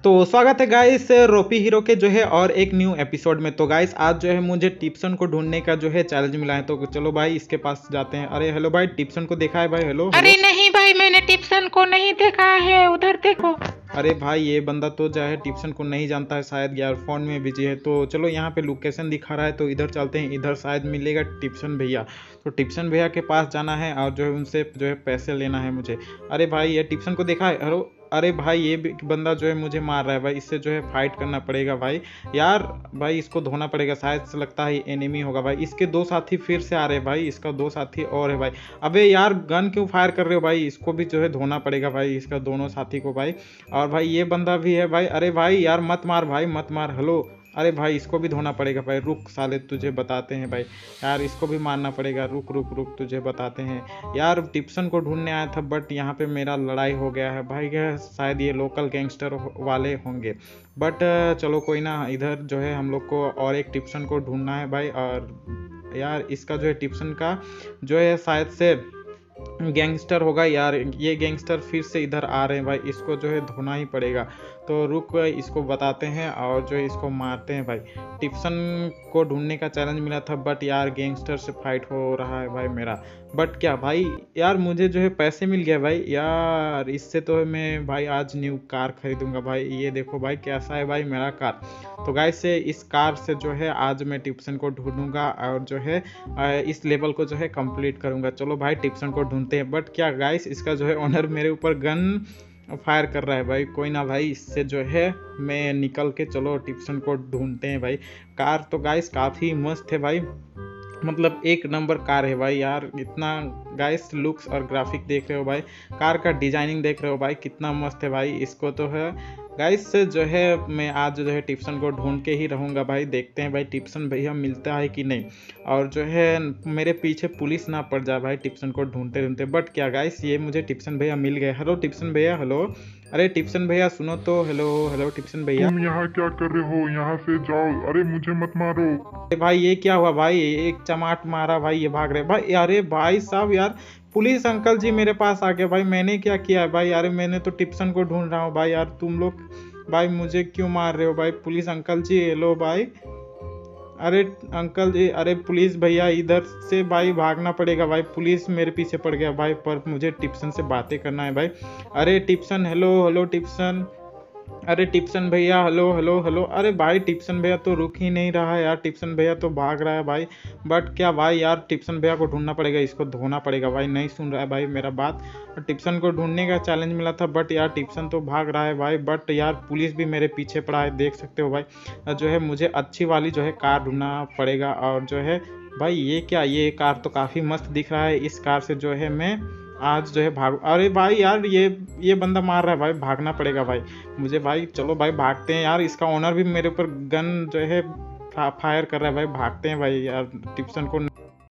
तो स्वागत है गाइस रोपी हीरो के जो है और एक न्यू एपिसोड में। तो गाइस आज जो है मुझे टिप्सन को ढूंढने का जो है चैलेंज मिला है, तो चलो भाई इसके पास जाते हैं। अरे हेलो भाई, टिप्सन को देखा है भाई? Hello hello. अरे नहीं भाई, मैंने टिप्सन को नहीं देखा है, उधर देखो। अरे भाई ये बंदा तो जो है टिप्सन को नहीं जानता है, शायद यार फोन में बिजी है। तो चलो यहाँ पे लोकेशन दिखा रहा है तो इधर चलते हैं, इधर शायद मिलेगा टिप्सन भैया। तो टिप्सन भैया के पास जाना है और जो है उनसे जो है पैसे लेना है मुझे। अरे भाई ये टिप्सन को देखा है? हेलो। अरे भाई ये बंदा जो है मुझे मार रहा है भाई, इससे जो है फाइट करना पड़ेगा भाई। यार भाई इसको धोना पड़ेगा, शायद से लगता है एनिमी होगा भाई। इसके दो साथी फिर से आ रहे हैं भाई, इसका दो साथी और है भाई। अबे यार गन क्यों फायर कर रहे हो भाई? इसको भी जो है धोना पड़ेगा भाई, इसका दोनों साथी को भाई। और भाई ये बंदा भी है भाई। अरे भाई यार मत मार भाई, मत मार। हेलो। अरे भाई इसको भी धोना पड़ेगा भाई, रुक साले तुझे बताते हैं भाई। यार इसको भी मारना पड़ेगा, रुक रुक रुक तुझे बताते हैं। यार टिप्सन को ढूंढने आया था बट यहाँ पे मेरा लड़ाई हो गया है भाई, शायद ये लोकल गैंगस्टर वाले होंगे। बट चलो कोई ना, इधर जो है हम लोग को और एक टिप्सन को ढूंढना है भाई। और यार इसका जो है टिप्सन का जो है शायद से गैंगस्टर होगा यार। ये गैंगस्टर फिर से इधर आ रहे हैं भाई, इसको जो है धोना ही पड़ेगा। तो रुक इसको बताते हैं और जो है इसको मारते हैं भाई। टिप्सन को ढूंढने का चैलेंज मिला था बट यार गैंगस्टर से फाइट हो रहा है भाई मेरा। बट क्या भाई यार मुझे जो है पैसे मिल गया भाई यार, इससे तो मैं भाई आज न्यू कार खरीदूंगा भाई। ये देखो भाई कैसा है भाई मेरा कार। तो गाइस से इस कार से जो है आज मैं टिप्सन को ढूंढूंगा और जो है इस लेवल को जो है कंप्लीट करूंगा। चलो भाई टिप्सन को ढूंढते हैं। बट क्या गाइस इसका जो है ओनर मेरे ऊपर गन फायर कर रहा है भाई। कोई ना भाई, इससे जो है मैं निकल के चलो टिप्सन को ढूंढते हैं भाई। कार तो गाइस काफ़ी मस्त है भाई, मतलब एक नंबर कार है भाई। यार इतना गाइस लुक्स और ग्राफिक देख रहे हो भाई, कार का डिजाइनिंग देख रहे हो भाई, कितना मस्त है भाई। इसको तो है गाइस जो है मैं आज जो है टिप्सन को ढूंढ के ही रहूँगा भाई। देखते हैं भाई टिप्सन भैया मिलता है कि नहीं, और जो है मेरे पीछे पुलिस ना पड़ जाए भाई टिप्सन को ढूंढते ढूंढते। बट क्या गाइस ये मुझे टिप्सन भैया मिल गए। हेलो टिप्सन भैया, हेलो। अरे टिप्सन भैया सुनो तो। हेलो हेलो टिप्सन भैया। तुम यहाँ क्या कर रहे हो? यहाँ से जाओ। अरे मुझे मत मारो। अरे भाई ये क्या हुआ भाई? एक चमाट मारा भाई, ये भाग रहे भाई। अरे भाई साहब यार पुलिस अंकल जी मेरे पास आ गए भाई। मैंने क्या किया है भाई? अरे मैंने तो टिप्सन को ढूंढ रहा हूँ भाई। यार तुम लोग भाई मुझे क्यों मार रहे हो भाई? पुलिस अंकल जी हेलो भाई। अरे अंकल जी, अरे पुलिस भैया इधर से भाई भागना पड़ेगा भाई, पुलिस मेरे पीछे पड़ गया भाई। पर मुझे टिप्सन से बातें करना है भाई। अरे टिप्सन हेलो हेलो टिप्सन। अरे टिप्सन भैया हेलो हेलो हेलो। अरे भाई टिप्सन भैया तो रुक ही नहीं रहा है यार, टिप्सन भैया तो भाग रहा है भाई। बट क्या भाई यार टिप्सन भैया को ढूंढना पड़ेगा, इसको धोना पड़ेगा भाई। नहीं सुन रहा है भाई मेरा बात। टिप्सन को ढूंढने का चैलेंज मिला था बट यार टिप्सन तो भाग रहा है भाई। बट यार पुलिस भी मेरे पीछे पड़ा है, देख सकते हो भाई। जो है मुझे अच्छी वाली जो है कार ढूंढना पड़ेगा। और जो है भाई ये क्या, ये कार तो काफ़ी मस्त दिख रहा है। इस कार से जो है मैं आज जो है भाग। अरे भाई यार ये बंदा मार रहा है भाई, भागना पड़ेगा भाई मुझे भाई। चलो भाई भागते हैं यार, इसका ओनर भी मेरे ऊपर गन जो है फायर कर रहा है भाई। भागते हैं भाई यार टिप्सन को